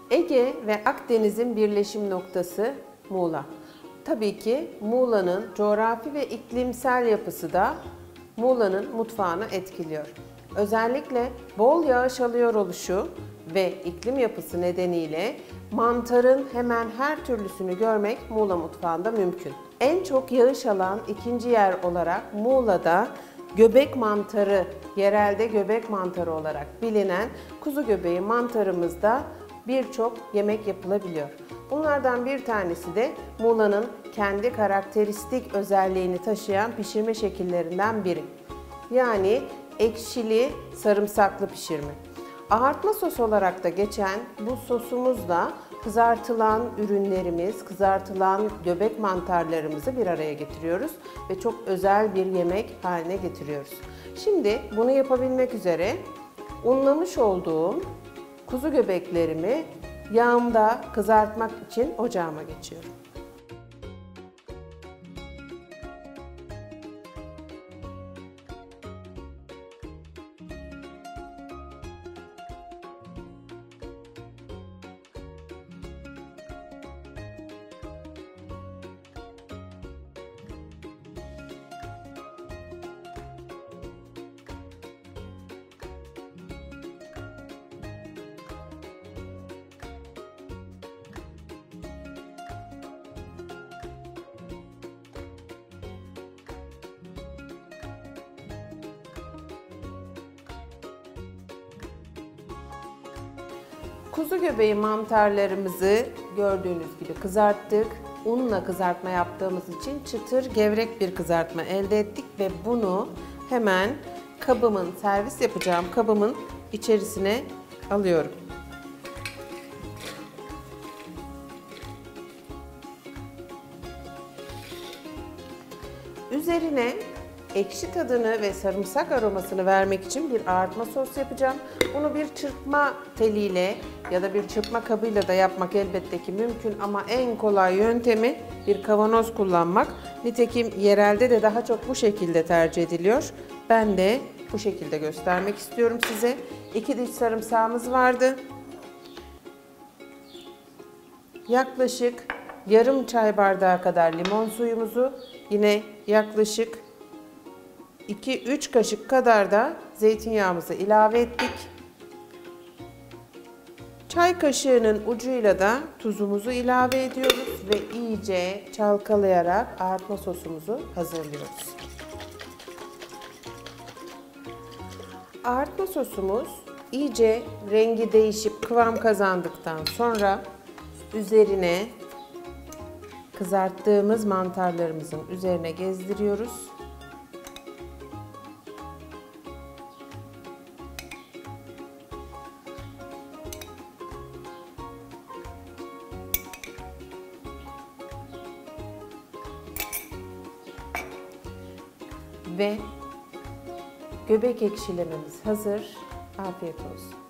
Ege ve Akdeniz'in birleşim noktası Muğla. Tabii ki Muğla'nın coğrafi ve iklimsel yapısı da Muğla'nın mutfağını etkiliyor. Özellikle bol yağış alıyor oluşu ve iklim yapısı nedeniyle mantarın hemen her türlüsünü görmek Muğla mutfağında mümkün. En çok yağış alan ikinci yer olarak Muğla'da göbek mantarı, yerelde göbek mantarı olarak bilinen kuzu göbeği mantarımızda birçok yemek yapılabiliyor. Bunlardan bir tanesi de Muğla'nın kendi karakteristik özelliğini taşıyan pişirme şekillerinden biri. Yani ekşili, sarımsaklı pişirme. Ağartma sos olarak da geçen bu sosumuzla kızartılan ürünlerimiz, kızartılan göbek mantarlarımızı bir araya getiriyoruz ve çok özel bir yemek haline getiriyoruz. Şimdi bunu yapabilmek üzere unlamış olduğum kuzu göbeklerimi yağımda kızartmak için ocağıma geçiyorum. Kuzu göbeği mantarlarımızı gördüğünüz gibi kızarttık. Unla kızartma yaptığımız için çıtır, gevrek bir kızartma elde ettik ve bunu hemen kabımın, servis yapacağım kabımın içerisine alıyorum. Üzerine ekşi tadını ve sarımsak aromasını vermek için bir ağartma sos yapacağım. Bunu bir çırpma teliyle ya da bir çırpma kabıyla da yapmak elbette ki mümkün ama en kolay yöntemi bir kavanoz kullanmak. Nitekim yerelde de daha çok bu şekilde tercih ediliyor. Ben de bu şekilde göstermek istiyorum size. 2 diş sarımsağımız vardı. Yaklaşık yarım çay bardağı kadar limon suyumuzu, yine yaklaşık 2-3 kaşık kadar da zeytinyağımızı ilave ettik. Çay kaşığının ucuyla da tuzumuzu ilave ediyoruz ve iyice çalkalayarak ağartma sosumuzu hazırlıyoruz. Ağartma sosumuz iyice rengi değişip kıvam kazandıktan sonra üzerine kızarttığımız mantarlarımızın üzerine gezdiriyoruz. Ve göbek ekşilememiz hazır. Afiyet olsun.